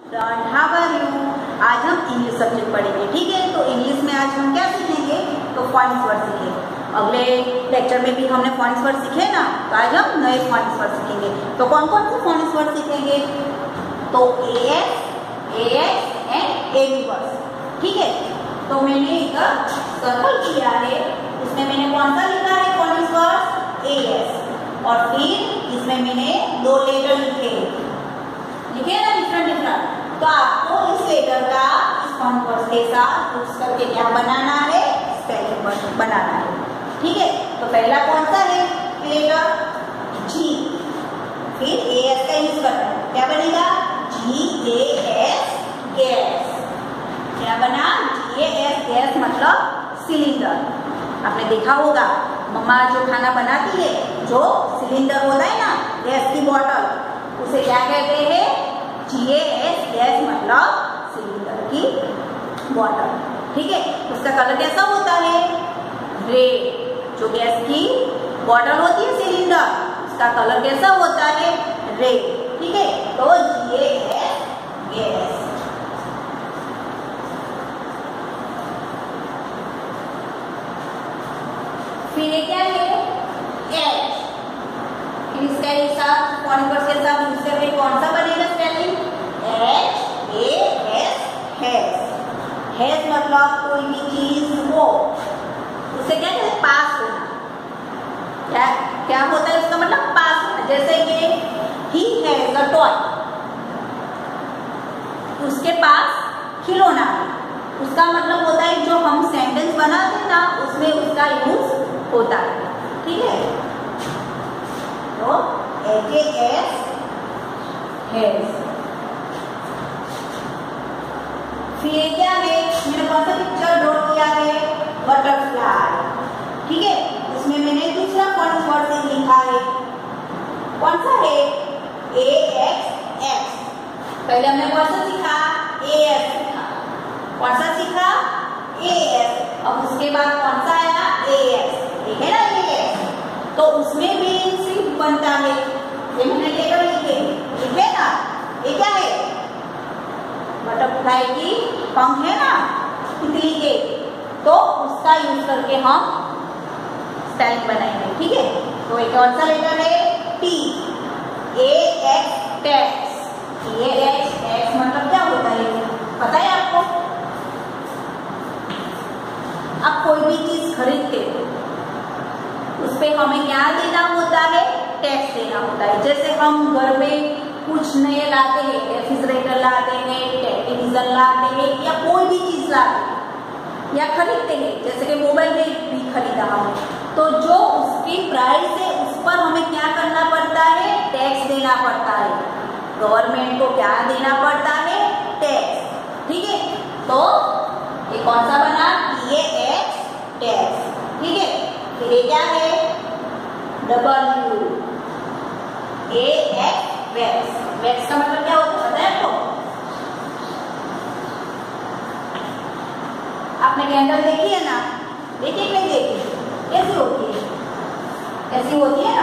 Student, how are you? आज हम English subject पढ़ेंगे, ठीक है। तो इंग्लिश में आज हम क्या सीखेंगे? तो फोनिक्स वर्ड सीखेंगे। अगले लेक्चर में भी हमने फोनिक्स वर्ड सीखे ना, तो आज हम नए फोनिक्स वर्ड सीखेंगे। तो कौन कौन से फोनिक्स वर्ड सीखेंगे? तो AS एंड AB वर्ड्स, ठीक है। तो मैंने इसका सर्कल किया है, इसमें मैंने कौन सा लिखा है? फोनिक्स वर्ड AS, और फिर इसमें मैंने दो लेटर लिखे ना, डिफरेंट। तो आपको इस लेटर का इस फोनिक्स वर्ड के साथ यूज करके क्या बनाना है? स्पेलिंग वर्ड बनाना है, ठीक है। तो पहला कौन सा है? लेटर G, फिर AS का यूज करना है। क्या बनेगा? GAS, gas. क्या बना? GAS, गैस मतलब सिलेंडर। आपने देखा होगा मम्मा जो खाना बनाती है, जो सिलेंडर होता है ना, गैस की बोतल, उसे क्या कहते हैं? GAS, गैस मतलब सिलेंडर की बोतल, ठीक है। उसका कलर कैसा होता है? रेड। जो गैस की बोतल होती है सिलेंडर, उसका कलर कैसा होता है? रेड, ठीक है। तो GAS, गैस। फिर ये क्या है? H। इसका हिसाब फोनिक्स वर्ड के साथ यूज करके कौन सा बनेगा स्पेलिंग? HAS, हैज मतलब कोई भी चीज हो, उसे क्या कहते हैं? पास होना। क्या होता है उसका मतलब? पास होना। जैसे ये ही हैज अ टॉय, उसके पास खिलौना है, उसका मतलब होता है जो हम सेंटेंस बनाते हैं ना, उसमें उसका यूज होता है, ठीक है। तो HAS, हैज। फिर क्या है? मैंने कौन सा पिक्चर ड्रॉ किया है? बटरफ्लाई, ठीक है। उसमें मैंने दूसरा फोनिक्स वर्ड से लिखा है, कौन सा है? AX। पहले हमने कौन सा सीखा? AS सीखा। कौन सा सीखा? AS। अब उसके बाद कौन सा आया? AS, ठीक है ना, AS। तो उसमें भी सिर्फ बनता है, ये मैंने लेकर लिखे ना। ये क्या है? बटरफ्लाई की पंख है ना, तितली के, तो उसका यूज करके हम स्पेलिंग बनाएंगे, ठीक है। तो एक कौन सा लेटर है? T, AX, tax. AX मतलब क्या होता है? पता है आपको? आप कोई भी चीज खरीदते हो, उस पे हमें क्या देना होता है? टैक्स देना होता है। जैसे हम घर में कुछ नए लाते हैं, रेफ्रिजरेटर लाते हैं, टेलीविजन लाते हैं, या कोई भी चीज लाते हैं या खरीदते हैं, जैसे कि मोबाइल भी खरीदा हमने, तो जो उसकी प्राइस है उस पर हमें क्या करना पड़ता है? टैक्स देना पड़ता है। गवर्नमेंट को क्या देना पड़ता है? टैक्स, ठीक है। तो ये कौन सा बना? TAX, टैक्स, ठीक है। फिर ये क्या है? WAX, wax. वैक्स का मतलब क्या होता है? पता है आपको? आपने कैंडल देखी है ना? देखी कि नहीं देखी? कैसी होती है? ऐसी होती है ना?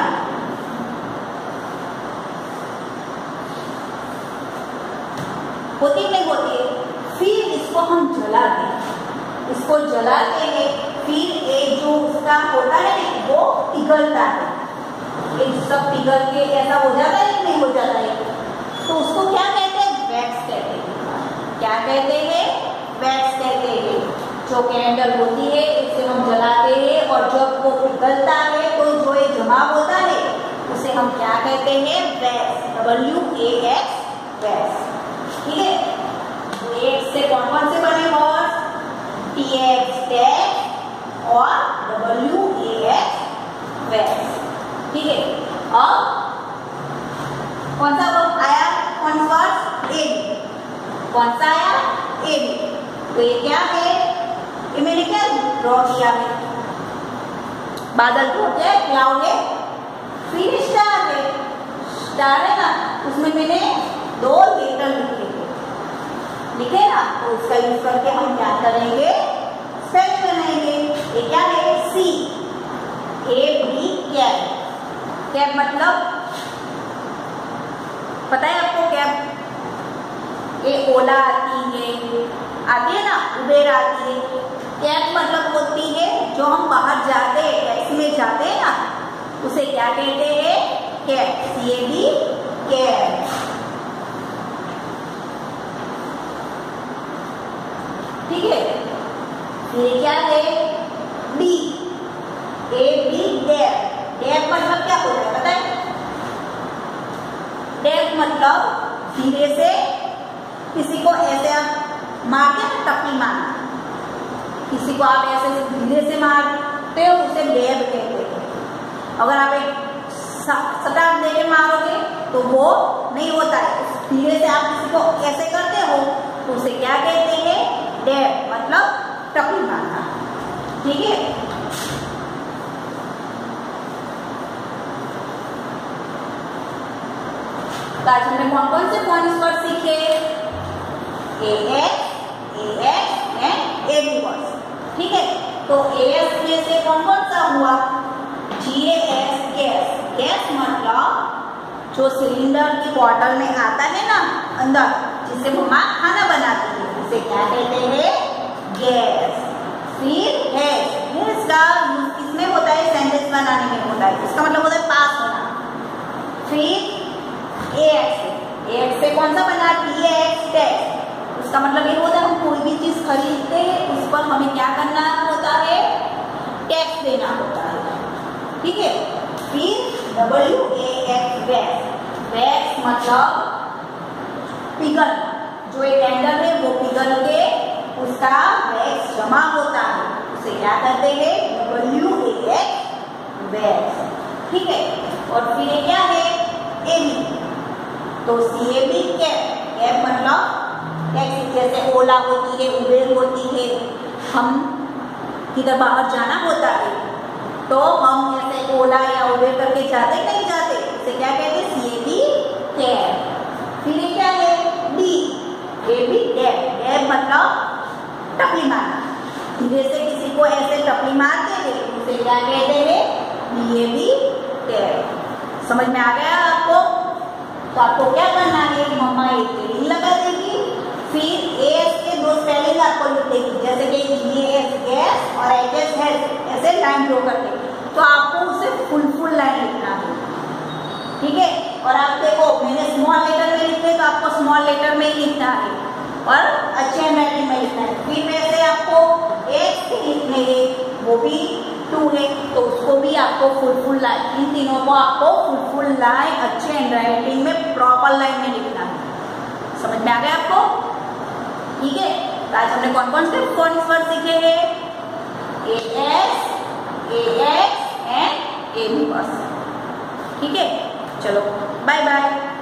होती नहीं होती है? फिर इसको हम जलाते हैं, इसको जलाते हैं, फिर एक जो उसका होता है वो पिघलता है, ये सब पिघल के ऐसा हो जाता है, नहीं हो जाता है, तो उसको क्या कहते हैं? वैक्स कहते हैं। क्या कहते हैं? वैक्स कहते हैं। जो कैंडल होती है इसे हम जलाते हैं, और जब वो पिघलता है तो जो ये जमा होता है उसे हम क्या कहते हैं? वैक्स। WAX, वैक्स, ठीक है। तो एक से कौन कौन से बने? और TX, टैक्स, और WAX, वैक्स, ठीक है। अब कौन सा आया? Phonics word AB। कौन सा आया? AB। तो ये क्या है? ये मैंने क्या ड्रॉ किया है? बादल ड्रॉ किया है, क्लाउड है, फिर स्टार है। स्टार है ना, उसमें मैंने दो लेटर लिखे ना, तो उसका यूज करके हम क्या करेंगे? स्पेलिंग बनाएंगे। ये क्या है? C, AB, cap. कैप मतलब पता है आपको? कैप ए ओला आती है ना, उबेर आती है। कैब मतलब होती है जो हम बाहर जाते हैं, टैक्सी में जाते हैं ना, उसे क्या कहते हैं? Cab, CAB, cab. ठीक है, फिर क्या है? D, AB, dab. डैब मतलब क्या होता है पता है? डैब मतलब धीरे से किसी को ऐसे आप मारते हैं ना, टप्पी मारना, किसी को आप ऐसे धीरे से मारते हो, उसे डैब कहते हैं। अगर आप एक सटाक देके मारोगे तो वो नहीं होता है, धीरे से आप किसी को ऐसे करते हो तो उसे क्या कहते हैं? डैब, मतलब टप्पी मारना। ठीक है, तो आज हमने कौन कौन से फोनिक्स वर्ड सीखे? AS, AX and AB words. ठीक है, तो AS में से कौन कौन सा हुआ? GAS, gas. गैस मतलब जो सिलेंडर की बॉटल में आता है ना अंदर, जिससे मम्मा खाना बनाती है, उसे क्या कहते हैं? गैस। फिर हैज का यूज किसमें होता है? सेंटेंस बनाने में होता है, इसका मतलब होता है पास होना। फिर AX से कौन सा बना? TAX, tax. उसका मतलब ये होता है हम कोई भी चीज खरीदते हैं उस पर हमें क्या करना होता है? टैक्स देना होता है। ठीक है, फिर WAX, वैक्स। वैक्स मतलब पिघल, जो एक कैंडल है वो पिघल के उसका वैक्स जमा होता है, उसे क्या करते हैं? WAX, wax. ठीक है, और फिर ये क्या है? AB, तो CAB, कैब। कैब मतलब टैक्सी, जैसे ओला होती है, उबेर होती है, हम किधर बाहर जाना होता है तो हम ऐसे ओला या उबेर करके जाते नहीं जाते, इसे क्या कहते हैं? CAB, cab. फिर ये क्या है? D, AB, dab. डैब मतलब टपली मारना, धीरे से किसी को ऐसे टपली मारते हैं, उसे क्या कहते हैं? DAB, cab. समझ में आ गया आपको? तो आपको क्या करना है? मम्मा एक रीडिंग लगा देगी, फिर AS के दो स्पेलिंग आपको लिख देगी, जैसे कि GAS, गैस, और HS, हेल्थ, ऐसे लाइन ड्रॉ करके, तो आपको उसे फुल लाइन लिखना है। ठीक है, और आप देखो मैंने स्मॉल लेटर में लिखे तो आपको स्मॉल लेटर में ही लिखना है और अच्छे हैंडराइटिंग में लिखना है। फिर वैसे आपको X के लिखने हैं, वो भी 2 है, तो उसको भी आपको फुल लाइन, इन तीनों को आपको फुल लाइन अच्छे हैंडराइटिंग में प्रॉपर लाइन में लिखना है। समझ में आ गया आपको? ठीक है, तो आज हमने कौन कौन से फोनिक्स वर्ड सीखे हैं? AS, AX and AB words. ठीक है, चलो बाय बाय।